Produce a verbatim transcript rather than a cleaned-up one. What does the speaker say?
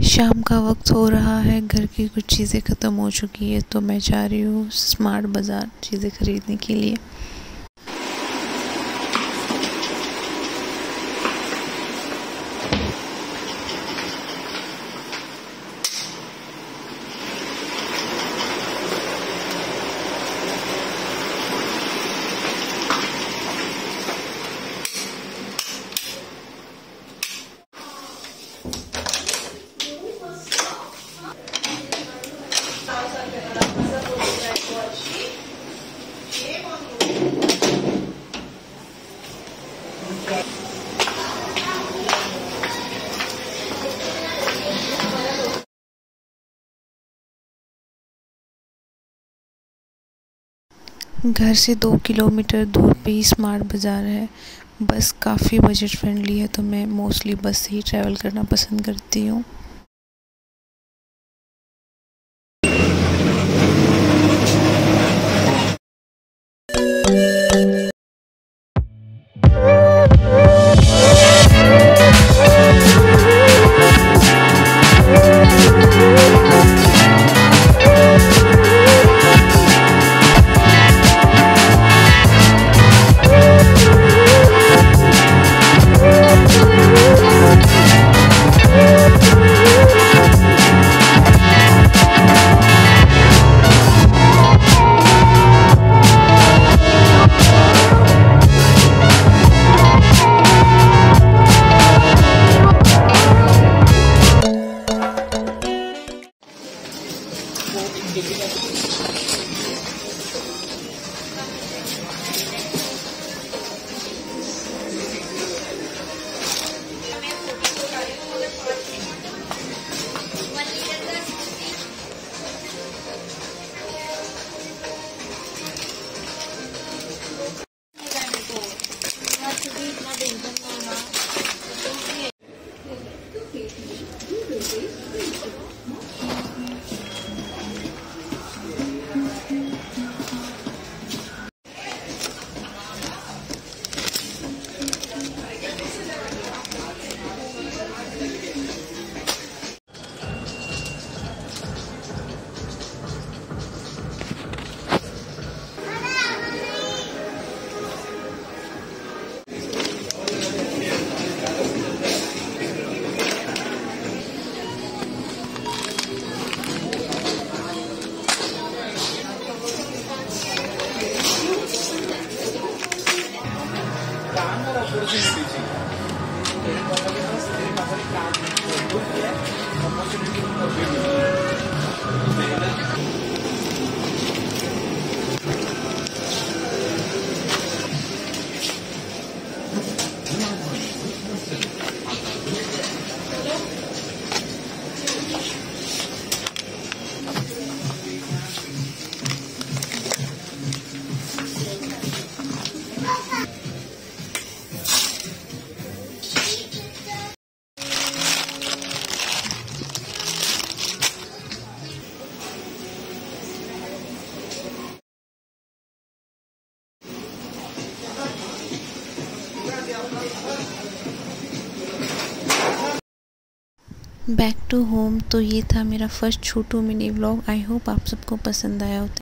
शाम का वक्त हो रहा है, घर की कुछ चीज़ें ख़त्म हो चुकी है तो मैं जा रही हूँ स्मार्ट बाज़ार चीज़ें ख़रीदने के लिए। घर से दो किलोमीटर दूर पे ही स्मार्ट बाज़ार है। बस काफ़ी बजट फ्रेंडली है तो मैं मोस्टली बस से ही ट्रैवल करना पसंद करती हूँ। Back to home. तो ये था मेरा फर्स्ट छोटू मिनी व्लॉग। आई होप आप सबको पसंद आया हो।